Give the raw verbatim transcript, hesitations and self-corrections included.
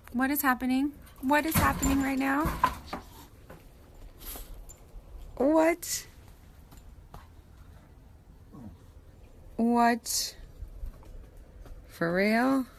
What is happening? What is happening right now? What? What? For real?